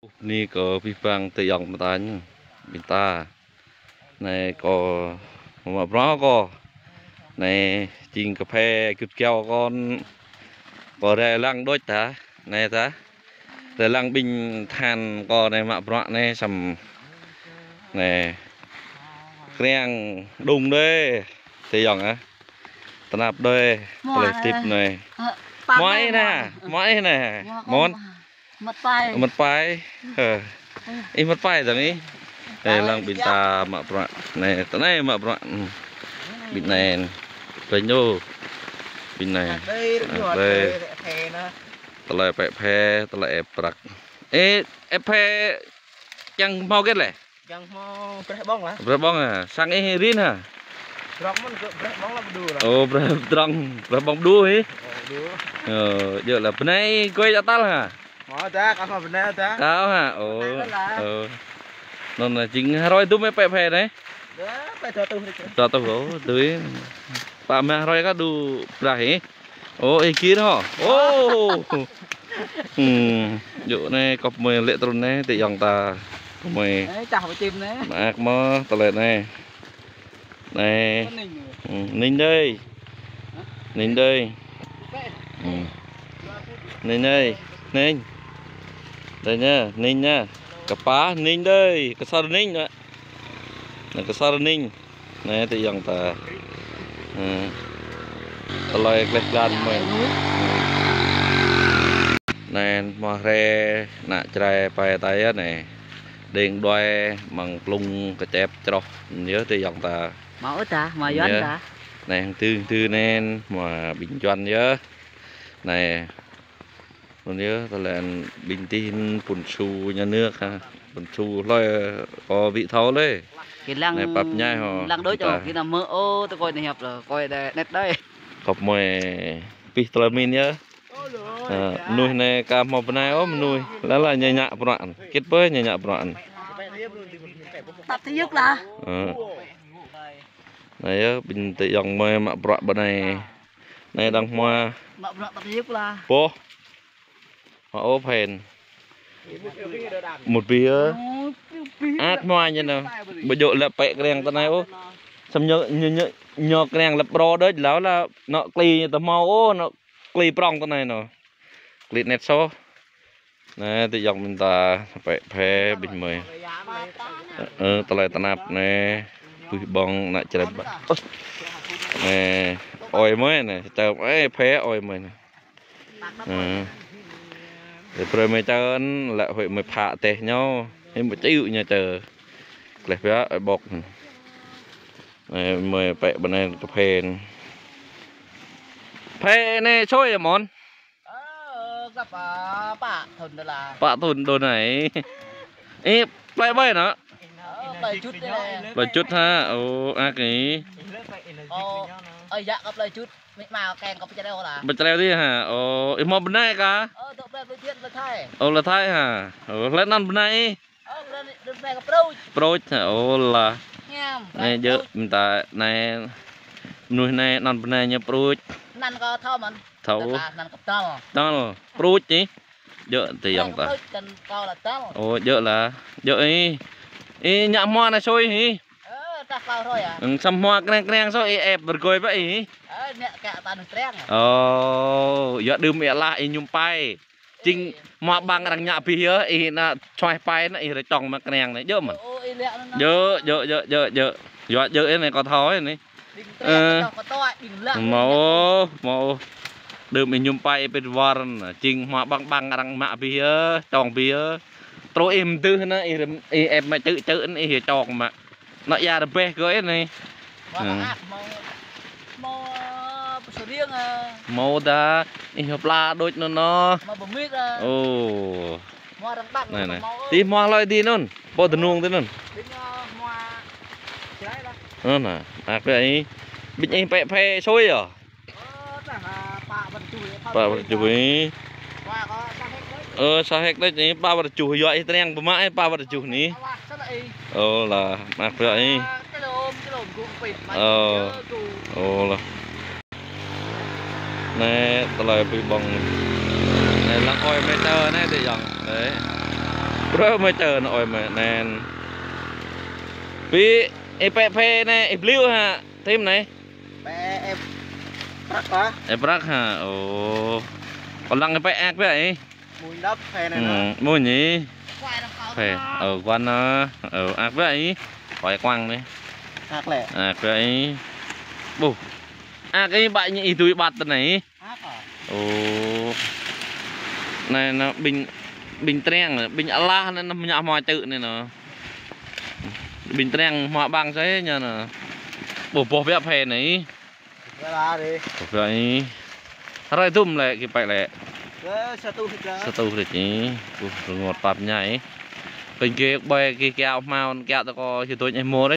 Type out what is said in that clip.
Ni có vi phang tự dòng mà tán bình ta này có mà bó có này chinh cà phê cút keo con có đây lăng đôi ta này ta đây lăng bình than có này mà bó này sầm này keng đùng đấy tự dòng á tân áp đây lấy tip này mỗi nè món mất phai im mất phai rồi ý đây lăng bình ta mà bọ này tới này mà bọ bình này về nhô bình này đây tới lại bẹ phe tới lại bạc ê phe chẳng mau kết lệ chẳng mau bong lá bong à sang ấy rin à bong là đu ô bong đu ấy giờ là bên này quay cho ta là mở ta có mà bên đây ta cao hả nó là chính rồi tôi mới bẹ phe đấy cho tôi gỗ tới bà mẹ rồi các đủ rải ô ấy kia đó ô dụ này cọp mười lệ tuần này thì dòng ta mười chào chim đấy mà mơ tờ lệ này này ninh đây ninh đây ninh đây ninh đây nha ninh nha cặp phá ninh đây cái sao ninh nữa là cái sao ninh này thì dòng ta lời lệch gan mình này mà re nạ trai bài tay này điện đoài bằng lung cái chép cho nhớ thì dòng ta máu ta mà doanh ta này tư nên mà bình doanh nhớ này còn nhớ ta là bình tin phun su nhà nước ha phun su lôi có vị thấu đấy cái lăng bắp nhai họ lăng đối cho cái nào mơ ô tôi coi này hợp rồi coi đây nét đây cọp mồi vitamin nhớ nuôi này cả một bên này ốm nuôi là nhẹ nhẹ bọn kết với nhẹ nhẹ bọn tập thứ nhất là này bình tự dòng mồi mà bọn bên này đang hoa tập thứ nhất là bố họ ốp hèn một bia át hoa như nào bây giờ là bẹ cái đèn này ô xong nhớ cái đèn là pro đấy lão là nó cli như tao mau ô nó cli prong cái này nó cli net số này tự dòng mình ta phải phe bình mười tao lại tao nạp này bong lại chơi này oi mới này chờ ấy phe oi mới này rồi mới cho lại hội mới phạ tè nhau em một chịu nhà chờ lại phía bọc này mời bẹ bên này cà phê phê này xôi à món gặp bạ thùn đồ này ê bay bay nó 7 chút đây 7 chút ha ô cái dạ gặp 7 chút mấy mà kèn có đâu là bên treo đi hả ô em mua bên này cả là thay hả lên ăn bên này pro ô là này giờ mình ta này nuôi này ăn bên này nha pro năn có thao mình thấu năn cặp tao đó pro chứ giờ thì dòng ta ô giờ ý nhạ hoa này xôi hí xăm hoa keng xôi ép bật cười vậy giờ đưa mẹ lại nhung pai chính mà bằng rằng nhạ bia ý là choai pai nó ý là tròn mà keng này dơ mà dơ này có thói này màu đưa mình nhung pai bên vòn chính mà bằng rằng mạ bia tròn bia tôi em tư nó em mà chữ nó tròn mà nó ra được bé gửi này màu ta hợp la đôi nó ồ này này tí hoa loài tí luôn bao tiền nuông thế luôn nó nè cái bình em bẹ phe xôi à bà vật chuối sao hết đấy ba vật chuối vậy tên em mãi ba vật chuối ní là mặc vậy là này tao lại bị bong này là coi meter này thì dòng đấy bro mới chờ nội mà nè vì EPP này Ibliu ha thêm này Bé em rắc quá. Ebrak ha ồ còn lăng cái ác vậy Mùi đắp phê này nó. mua nhỉ Quay nó khó. phê ở quan nó ở ác vậy khỏi quăng đấy Ác lẹ. ác vậy bù ác cái bạn như tụi bạt này Ác à? ồ này nó bình treng bình Allah nó nhà mò tự này nó bình treng mò băng thế nha nè bù bò vẽ phê này Ra ra đi. vậy rồi tùm lại cái bài lẹ Satu được chứ ngọt bạp nhảy bên kia bay kia kẹo màu kẹo tao có chỉ tôi nhảy mua đấy